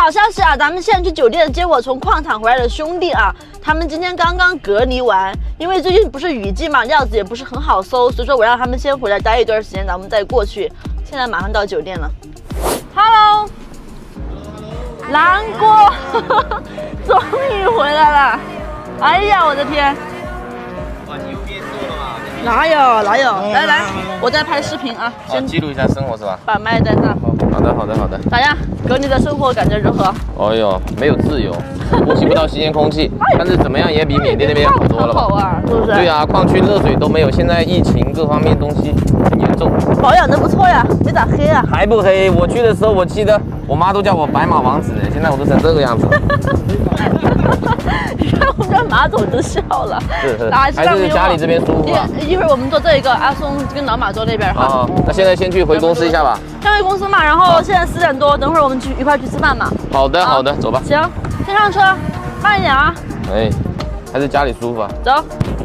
好消息啊！咱们现在去酒店接我从矿场回来的兄弟啊，他们今天刚刚隔离完，因为最近不是雨季嘛，料子也不是很好搜，所以说我让他们先回来待一段时间，咱们再过去。现在马上到酒店了。Hello， 蓝锅，终于回来了！哎呀，我的天！ 哇，你又变瘦了嘛？ 哪有？来，我在拍视频啊，先记录一下生活是吧？ 把麦在那。 好的。 咋样？隔离的生活感觉如何？ 哎呦，没有自由，呼吸不到新鲜空气，但是怎么样也比缅甸那边好多了吧？ 好啊，是不是？ 对啊，矿区热水都没有，现在疫情各方面东西很严重。 保养的不错呀，没咋黑啊？ 还不黑？我去的时候，我记得我妈都叫我白马王子，现在我都成这个样子了。 你看我们家马总都笑了。 是，还是家里这边舒服啊。 一会儿我们坐这一个，阿松跟老马坐那边哈。 那现在先去回公司一下吧。 先回公司嘛，然后现在4点多，等会儿我们一块去吃饭嘛。 好的，走吧。 行，先上车，慢一点啊。 哎，还是家里舒服啊。 走。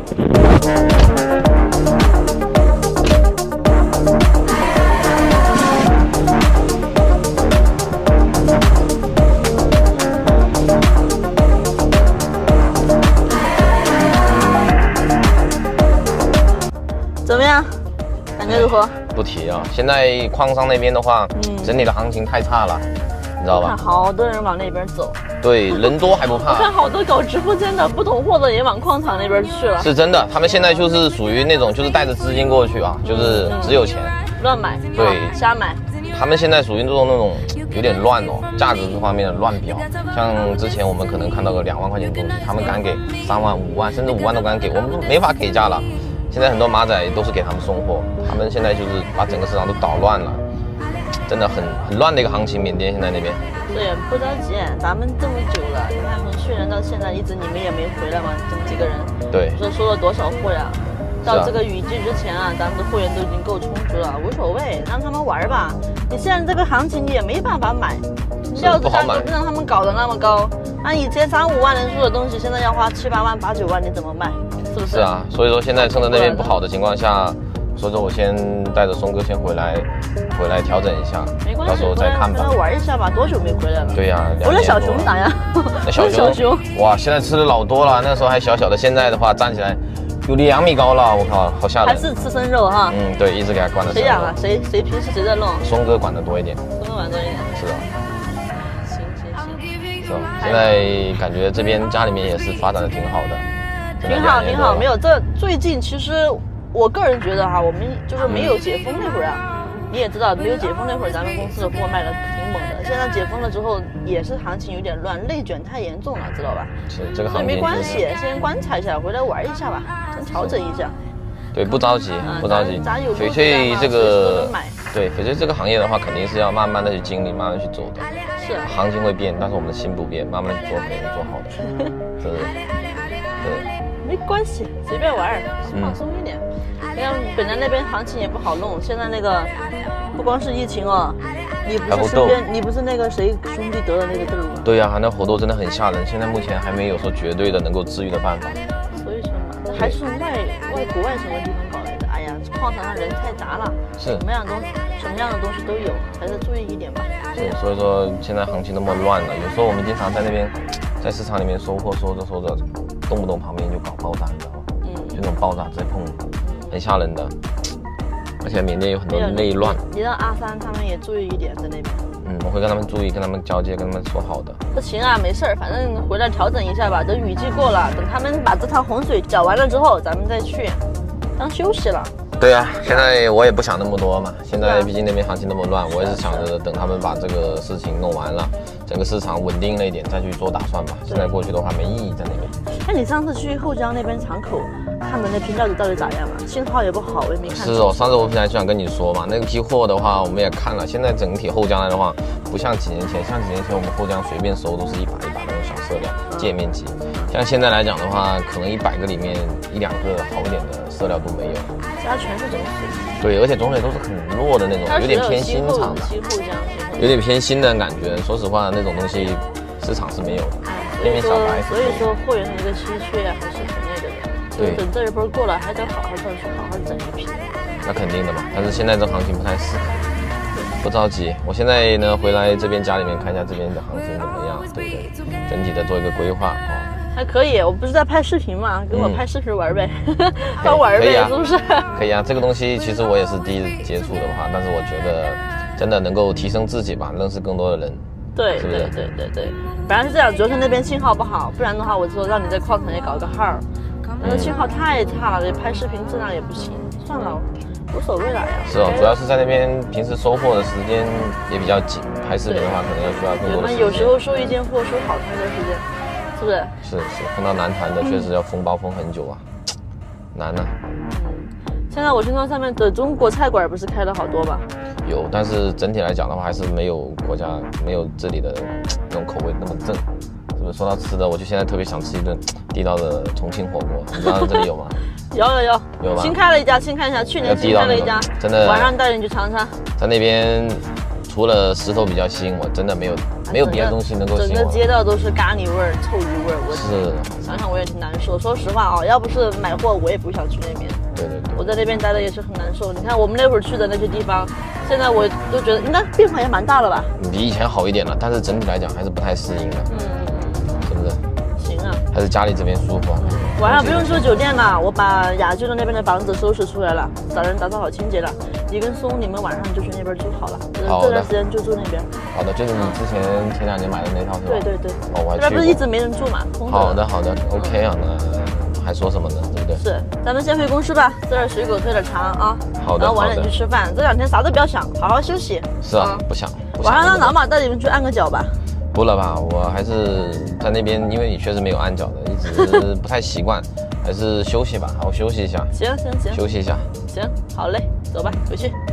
怎么样？感觉如何？ 不提啊，现在矿上那边的话，整体的行情太差了，你知道吧？ 看好多人往那边走。对， 人多还不怕。 我看好多搞直播间的不懂货的也往矿场那边去了。 是真的，他们现在就是属于那种就是带着资金过去啊，就是只有钱乱买， 对， 瞎买。 他们现在属于那种有点乱哦，价格这方面的乱标。像之前我们可能看到个2万块钱的东西，他们敢给3万、5万，甚至5万都敢给，我们都没法给价了。现在很多马仔都是给他们送货，他们现在就是把整个市场都捣乱了，真的很乱的一个行情。缅甸现在那边， 对，不着急，咱们这么久了，你看从去年到现在一直你们也没回来嘛，这么几个人， 对， 收了多少货呀？到这个雨季之前啊，咱们的货源都已经够充足了，无所谓，让他们玩吧。你现在这个行情你也没办法买，料子价格不让他们搞得那么高，按以前3、5万人出的东西，现在要花7、8万、8、9万，你怎么卖？是不是？ 是啊，所以说现在趁着那边不好的情况下，所以说我先带着松哥先回来调整一下， 没关系， 到时候再看吧。 回来玩一下吧，多久没回来了？ 对呀， 我的小熊咋样？ 那小熊，哇，现在吃的老多了，那时候还小小的，现在的话站起来有2米高了，我靠，好吓人。 还是吃生肉哈？ 对，一直给他灌的。 谁养啊？谁平时谁在弄？ 松哥管的多一点。 松哥管多一点。 是的。 行。 是吧？现在感觉这边家里面也是发展的挺好的。 挺好，没有这最近其实我个人觉得哈，我们就是没有解封那会儿啊，你也知道没有解封那会儿，咱们公司的货卖的挺猛的。现在解封了之后，也是行情有点乱，内卷太严重了，知道吧？ 是这个行情。 所以没关系，先观察一下，回来玩一下吧，先调整一下。 对，不着急。翡翠这个，对翡翠这个行业的话，肯定是要慢慢的去经历，慢慢去走的。 是。 行情会变，但是我们的心不变，慢慢去做，肯定会做好的。对。 没关系，随便玩，放松一点。你看本来那边行情也不好弄，现在那个不光是疫情哦，你不是那个谁兄弟得了那个痘吗？ 对呀，那猴痘真的很吓人，现在目前还没有说绝对的能够治愈的办法。 所以说嘛，还是从国外什么地方搞来的？哎呀，矿场上人太杂了， 是什么样的东西都有，还是注意一点吧。 是，所以说现在行情那么乱了，有时候我们经常在那边在市场里面收货，收着，动不动旁边就搞爆炸，你知道吗？就那种爆炸直接碰，很吓人的。而且缅甸有很多内乱， 你让阿三他们也注意一点在那边。 我会跟他们注意，跟他们交接，跟他们说好的。 不行啊，没事儿，反正回来调整一下吧。等雨季过了，等他们把这趟洪水搅完了之后，咱们再去，当休息了。 对啊，现在我也不想那么多嘛。现在毕竟那边行情那么乱，我也是想着等他们把这个事情弄完了，整个市场稳定了一点，再去做打算吧。现在过去的话没意义在那边。 那你上次去后江那边场口看的那批料子到底咋样啊？信号也不好，我也没看。 是哦，上次我本来就想跟你说嘛，那批货的话我们也看了，现在整体后江来的话，不像几年前，像几年前我们后江随便收都是1把1把那种小色料界面级，像现在来讲的话，可能100个里面1、2个好一点的色料都没有。 它全是种水。 对，而且种水都是很弱的那种，有点偏新场的，有点偏新的感觉。说实话，那种东西市场是没有的。 所以说货源的一个稀缺还是很那个的。对，等这一波过了，还得好好的去整一批。 那肯定的嘛，但是现在这行情不太适合。 不着急，我现在呢回来这边家里面看一下这边的行情怎么样，对不对？整体的做一个规划啊。 还可以，我不是在拍视频嘛，跟我拍视频玩呗，帮玩呗，是不是？ 可以啊，这个东西其实我也是第一接触的话，但是我觉得真的能够提升自己吧，认识更多的人。 对， 是不是？ 对，反正是这样，主要是那边信号不好，不然的话，我就让你在矿场也搞个号，但是信号太差了，拍视频质量也不行，算了，无所谓了呀。 是哦，主要是在那边平时收货的时间也比较紧，拍视频的话可能要需要更多的时间。 有时候收一件货收好长的时间。是不是？ 是，碰到难谈的确实要封包封很久啊，难啊。 现在我听说上面的中国菜馆不是开了好多吗？ 有，但是整体来讲的话，还是没有国家没有这里的那种口味那么正，是不是？说到吃的，我就现在特别想吃一顿地道的重庆火锅，你知道这里有吗？ 有吧？新开了一家，去年新开了一家， 真的， 晚上带你去尝尝。 在那边。除了石头比较吸引我，真的没有别的东西能够吸引我。 整个街道都是咖喱味儿、臭鱼味儿，我是想想我也挺难受。说实话啊，要不是买货，我也不想去那边。 对， 我在那边待的也是很难受。你看我们那会儿去的那些地方，现在我都觉得应该变化也蛮大了吧？ 比以前好一点了，但是整体来讲还是不太适应的。是不是？ 行啊， 还是家里这边舒服啊。 晚上不用住酒店了，我把雅居的那边的房子收拾出来了，找人打扫好清洁了。你跟松，你们晚上就去那边住好了，这段时间就住那边。 好的，就是你之前前2年买的那套是吧？ 对。 哦，我还去过。 这边不是一直没人住嘛？ 好的 ，OK 啊，那还说什么呢？对不对？ 是，咱们先回公司吧，这点水果喝点茶啊。 好的。 然后晚点去吃饭，这2天啥都不要想，好好休息。 是啊，不想。 晚上让老马带你们去按个脚吧。 不了吧，我还是在那边，因为你确实没有按脚的，一直不太习惯，还是休息吧，好好休息一下。 行， 休息一下。 行，好嘞，走吧，回去。